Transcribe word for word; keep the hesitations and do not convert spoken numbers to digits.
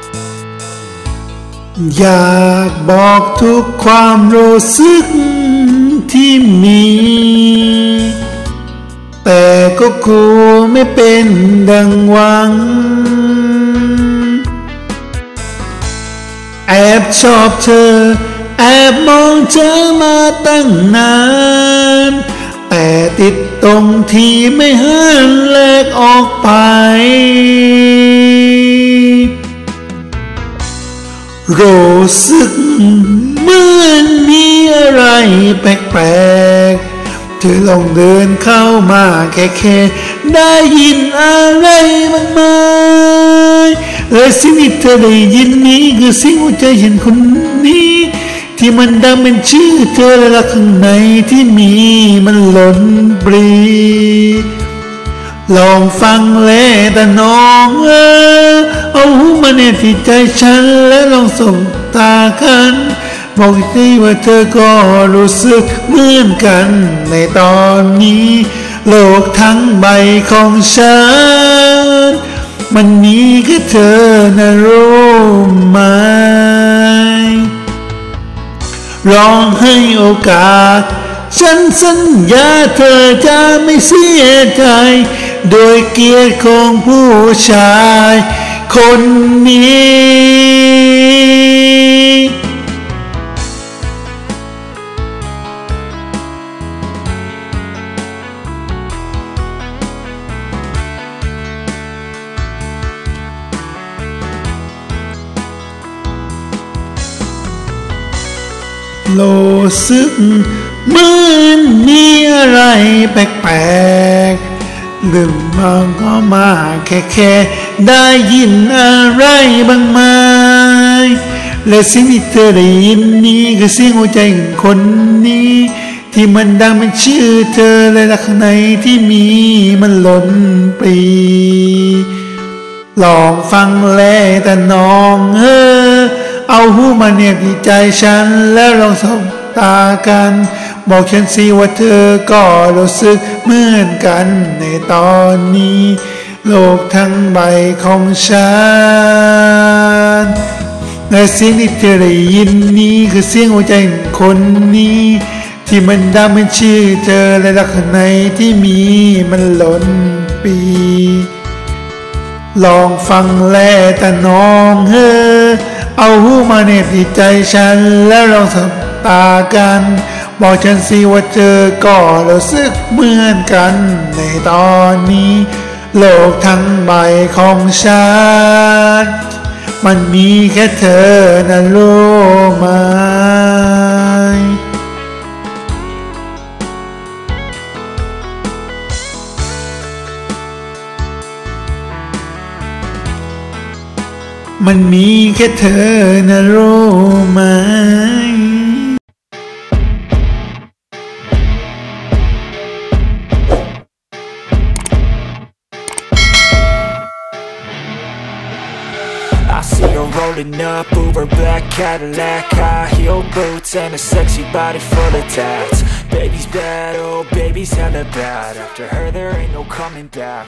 อยากบอกทุกความรู้สึกที่มีแต่ก็กลัวไม่เป็นดังหวังแอบชอบเธอแอบมองเธอมาตั้งนานแต่ติดตรงที่ไม่หันแลกออกไปรู้สึกเหมือนมีอะไรแปลกๆเธอลองเดินเข้ามาแค่แค่ได้ยินอะไรบ้างไหมและสิ่งที่เธอได้ยินนี้คือสิ่งหัวใจเห็นคนนี้ที่มันดังเป็นชื่อเธอและรักข้างในที่มีมันล้นปรีลองฟังแล้วแต่น้องเออเอาหูมาเนี่ยที่ใจฉันและลองสบตากันบอกทีว่าเธอก็รู้สึกเหมือนกันในตอนนี้โลกทั้งใบของฉันมันมีแค่เธอนะรู้ไหมลองให้โอกาสฉันสัญญาเธอจะไม่เสียใจโดยเกียรติของผู้ชายคนนี้รู้สึกเหมือนมีอะไรแปลกๆลืมมองก็มาแค่แค่ได้ยินอะไรบ้างไหมและสิ่งที่เธอได้ยินนี้คือเสียงหัวใจของคนนี้ที่มันดังเป็นชื่อเธอและรักข้างในที่มีมันล้นปรีลองฟังแล้วแต่น้องเออเอาหูมาเนียบที่ใจฉันแล้วลองสบตากันบอกฉันสิว่าเธอก็รู้สึกเหมือนกันในตอนนี้โลกทั้งใบของฉันและเสียงที่เธอได้ยินนี้คือเสียงหัวใจของคนนี้ที่มันดังเป็นชื่อเธอและรักข้างในที่มีมันล้นปีลองฟังแล้วแต่น้องเออเอาหูมาเน็บที่ใจฉันแล้วลองสบตากันบอกฉันสิว่าเธอก็รู้สึกเหมือนกันในตอนนี้โลกทั้งใบของฉันมันมีแค่เธอนะรู้ไหมมันมีแค่เธอนะรู้ไหม I see her rolling up, Uber black Cadillac, high heel boots and a sexy body full of tats. Baby's bad, oh baby's hella bad. After her there ain't no coming back.